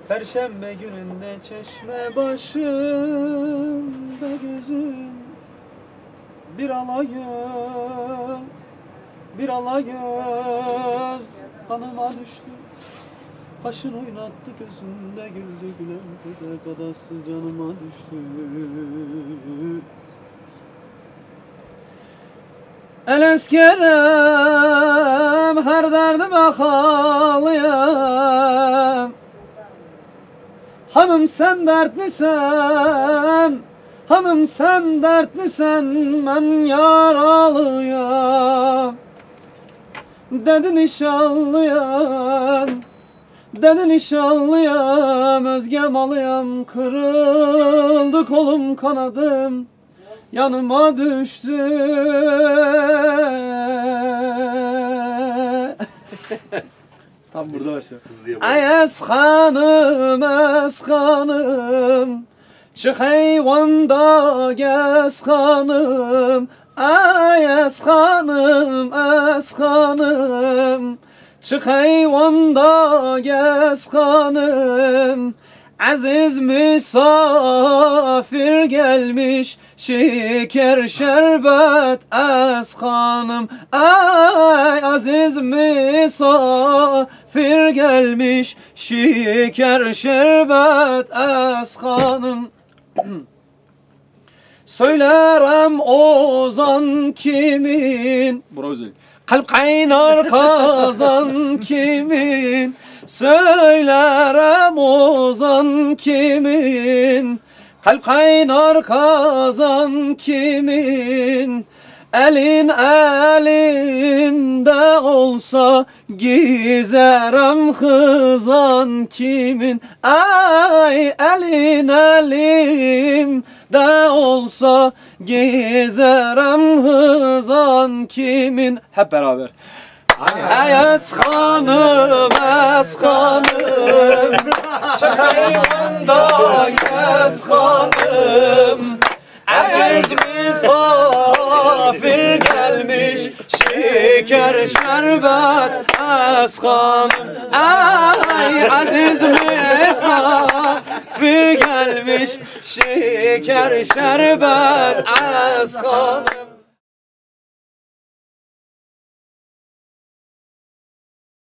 Perşembe gününde çeşme başında gözüm bir alayöz, bir alayöz hanıma düştü. Kaşın oynattı gözünde güldü gülerdi de kadası canıma düştü. El eskerem her derdime halıyam. Hanım sen dertlisen, hanım sen dertlisen, ben yaralıyam. Dedi nişanlıyam, dedi nişanlıyam, özge malıyam, kırıldı kolum kanadım, yanıma düştü. Tam burada başlıyor. Ay eskanım, eskanım, çık heyvanda geskanım. Ay eskanım, eskanım, çık heyvanda geskanım. Aziz misafir gelmiş, şeker şerbet eskanım. Ay aziz misafir gelmiş, şeker şerbet eskanım. Söylerim ozan kimin, kalp kaynar kazan kimin. Söylerim ozan kimin, kalp kaynar kazan kimin. Elin elinde olsa gizerem hızan kimin. Ay elin elimde olsa gizerem hızan kimin. Hep beraber. Ay eskanım, eskanım, çık heyvanda eskanım. Aziz misafir gelmiş, şeker şerbet eskanım. Ay aziz misafir gelmiş, şeker şerbet eskanım.